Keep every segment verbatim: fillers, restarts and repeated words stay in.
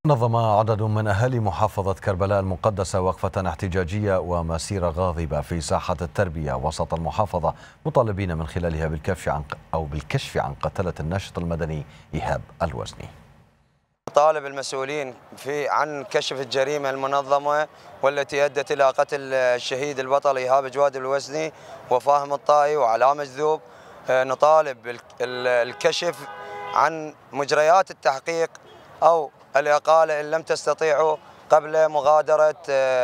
نظم عدد من أهالي محافظة كربلاء المقدسة وقفة احتجاجية ومسيرة غاضبة في ساحة التربية وسط المحافظة، مطالبين من خلالها بالكشف عن أو بالكشف عن قتلة الناشط المدني إيهاب الوزني. طالب المسؤولين في عن كشف الجريمة المنظمة والتي أدت إلى قتل الشهيد البطل إيهاب جواد الوزني وفاهم الطائي وعلاء مجذوب. نطالب الكشف عن مجريات التحقيق أو الإقالة إن لم تستطيعوا قبل مغادرة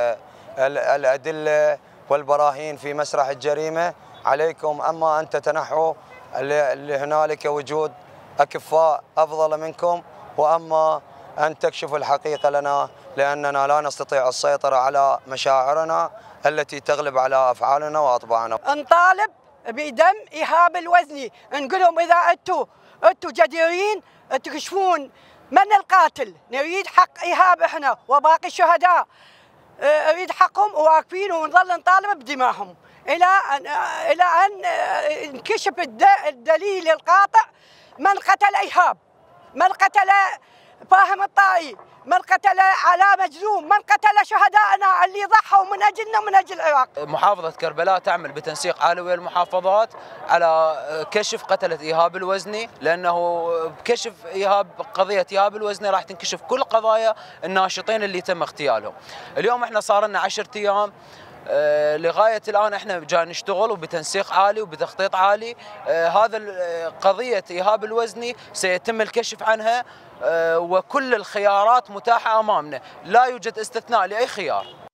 الأدلة والبراهين في مسرح الجريمة. عليكم أما أن تتنحوا لهنالك وجود أكفاء أفضل منكم، وأما أن تكشفوا الحقيقة لنا، لأننا لا نستطيع السيطرة على مشاعرنا التي تغلب على أفعالنا وأطباعنا. نطالب بدم إيهاب الوزني، نقول لهم إذا أنتم أنتم جديرين تكشفون من القاتل، نريد حق إيهاب إحنا وباقي الشهداء، نريد حقهم وواقفين ونظل نطالب بدمائهم إلى أن إلى أن ينكشف الدليل القاطع من قتل إيهاب، من قتل فاهم الطائي، من قتل علاء مجذوب، من قتل شهدائنا اللي ضحوا من أجلنا ومن أجل العراق. محافظة كربلاء تعمل بتنسيق عالوي المحافظات على كشف قتلة إيهاب الوزني، لأنه بكشف إيهاب قضية إيهاب الوزني راح تنكشف كل قضايا الناشطين اللي تم اغتيالهم. اليوم احنا صار لنا عشرة أيام آه لغاية الآن احنا جاي نشتغل وبتنسيق عالي وبتخطيط عالي. آه هذا قضية إيهاب الوزني سيتم الكشف عنها، آه وكل الخيارات متاحة أمامنا، لا يوجد استثناء لأي خيار.